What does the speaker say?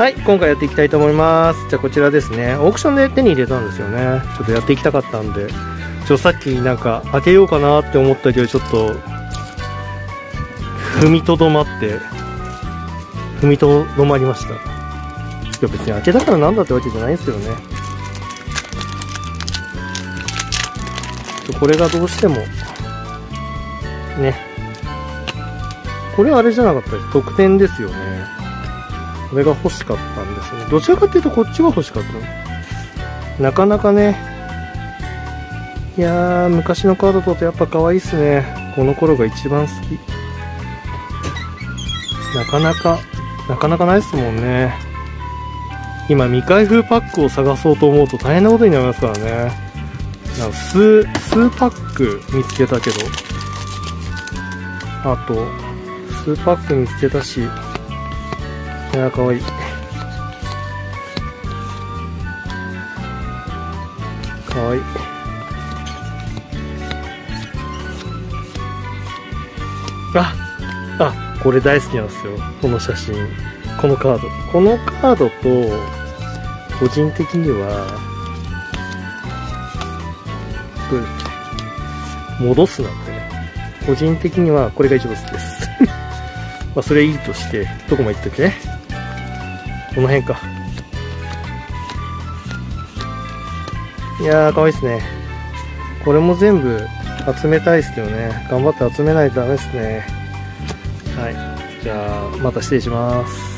はい、今回やっていきたいと思います。じゃあこちらですね、オークションで手に入れたんですよね。ちょっとやっていきたかったんで、さっきなんか開けようかなって思ったけど、ちょっと踏みとどまりました。別に開けたからなんだってわけじゃないんですけどね。これがどうしてもね、これはあれじゃなかったです。特典ですよね。これが欲しかったんですね。どちらかっていうとこっちが欲しかったの。なかなかね、いやー、昔のカードとってやっぱ可愛いっすね。この頃が一番好き。なかなかないっすもんね。今未開封パックを探そうと思うと大変なことになりますからね。なんか数パック見つけたけど、あと数パック見つけたし、いやーかわいい。かわいい。これ大好きなんですよ。この写真、このカード。このカードと個人的には戻すなんてね、個人的にはこれが一番好きですまあそれいいとして、どこまで行ったっけね。この辺か。いやーかわいいですね。これも全部集めたいですけどね。頑張って集めないとダメですね。はい、じゃあまた失礼します。